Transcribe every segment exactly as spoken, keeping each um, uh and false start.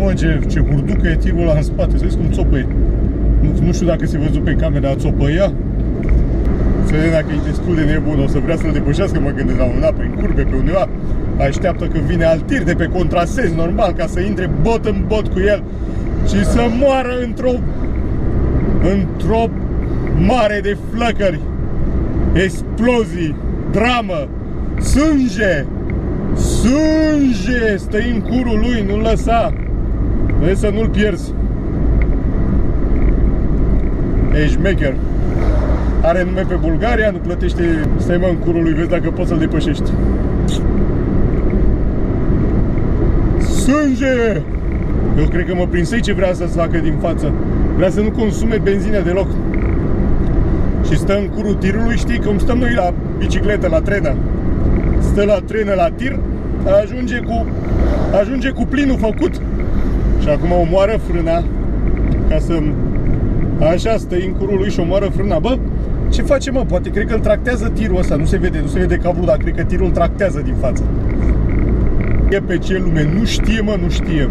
mă, ce, ce hurducă e tirul ăla în spate, să vezi cum țopăie. Nu, nu știu dacă se văzut pe camera, țopăia. Să vedem dacă e destul de nebun, o să vrea să-l depășească, mă gândesc la un dat, prin curbe, pe undeva. Așteaptă că vine alt tir de pe contrasens, normal, ca să intre bot în bot cu el și să moară într-o într-o mare de flăcări, explozii, dramă, sânge, sânge, stă în curul lui, nu-l lăsa, vrei să nu-l pierzi. E șmecher. Are nume pe Bulgaria, nu plătește, stai mă în curul lui, vezi dacă poți să-l depășești. Sânge! Eu cred că mă prinsei ce vrea să-ți facă din față. Vrea să nu consume benzină deloc. Și stă în curul tirului, știi cum stăm noi la bicicletă, la trenă. Stă la trenă, la tir, ajunge cu, ajunge cu plinul făcut. Și acum omoară frâna, ca să... Așa, stă în curul lui și omoară frâna. Bă, ce face, mă? Poate cred că îl tractează tirul ăsta. Nu se vede, nu se vede cablul, dar cred că tirul îl tractează din față. E pe ce lume? Nu știe, mă, nu știe.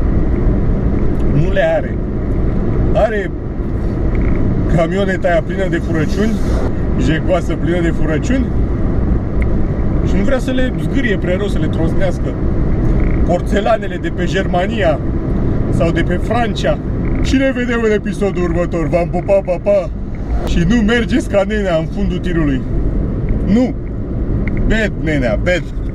Nu le are. Are camioneta aia plină de furăciuni, jegoasă plină de furăciuni, și nu vrea să le zgârie prea rău, să le trosnească. Porțelanele de pe Germania sau de pe Franța. Și ne vedem în episodul următor. V-am pupat, pa, pa. Și nu mergeți ca nenea în fundul tirului. Nu. Bad, nenea, bad.